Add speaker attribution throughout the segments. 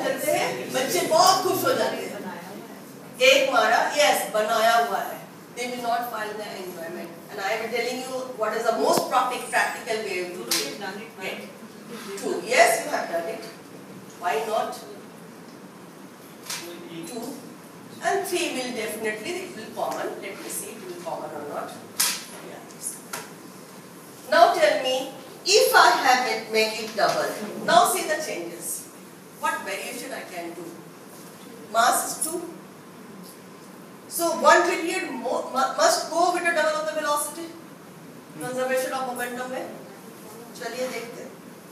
Speaker 1: करते हैं, बच्चे बहुत खुश हो जाते हैं। एक मारा, यस बनाया हुआ है, they will not find the enjoyment, and I am telling you what is the most practical way to do it. 2, yes you have done it, why not 2, and 3 will definitely, it will common, let me see it will common or not. Now tell me, if I have it, make it double, now see the changes, what variation I can do. Mass is 2, so 1 trillion must go with a double of the velocity. Conservation of momentum है, चलिए देखते हैं।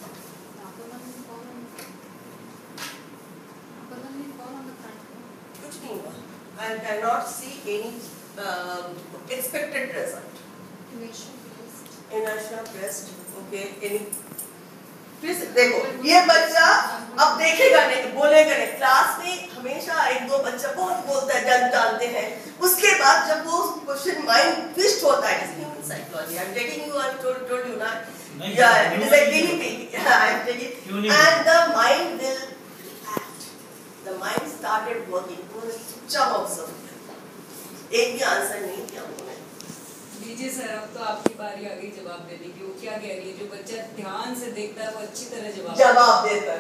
Speaker 1: कुछ नहीं हुआ, I cannot see any expected result. Inertia pressed, okay, any फिर देखो ये बच्चा अब देखेगा नहीं, बोलेगा नहीं, क्लास में हमेशा एक दो बच्चा बहुत बोलता है, जानते हैं, उसके बाद जब वो क्वेश्चन माइंड ट्विस्ट होता है, it's human psychology, I am taking you, I told you ना, yeah, it is like guinea pig, I am taking, and the mind will act, the mind started working, वो चुपचाप observe किया, एक भी answer नहीं दिया उन्होंने।
Speaker 2: लीजिए सर, अब तो आपकी बारी आ गई जवाब देने की, वो क्या कह रही है, जो बच्चा ध्यान से देखता है वो अच्छी तरह जवाब देता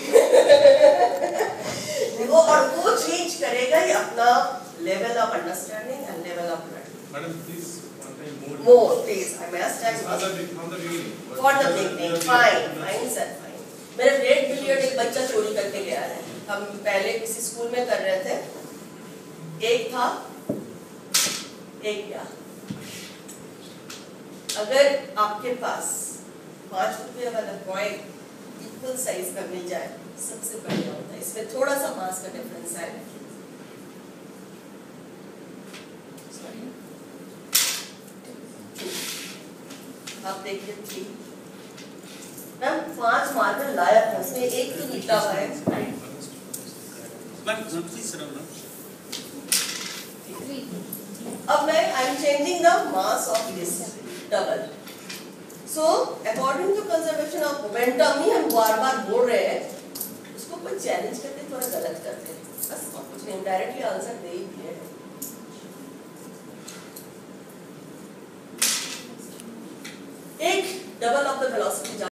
Speaker 2: है। और वो चेंज करेगा ही अपना level of understanding and level of learning.
Speaker 3: Madam please one time
Speaker 1: more please, I must have
Speaker 3: from the beginning.
Speaker 1: for the beginning, fine sir, fine। मेरे रेड बिलियर्ड एक बच्चा चोरी करके गया है, हम पहले किसी स्कूल में कर रहे थे, एक था एक गया, अगर आपके पास 5 रुपये वाला कॉइन इक्वल साइज का मिल जाए सबसे बढ़िया होता है, इसमें थोड़ा सा मास का डिफरेंस है, आप देखिए 3, मैम 5 मार्कर लाया था, उसमें एक तो निकला हुआ है, अब मैं I am changing the mass of this double, so according to conservation of momentum ही हम बार बोल रहे हैं, उसको कोई चैलेंज करते थोड़ा गलत करते हैं, बस और कुछ नहीं, डायरेक्टली आंसर दे ही दिए हैं। एक डबल ऑफ द वेलोसिटी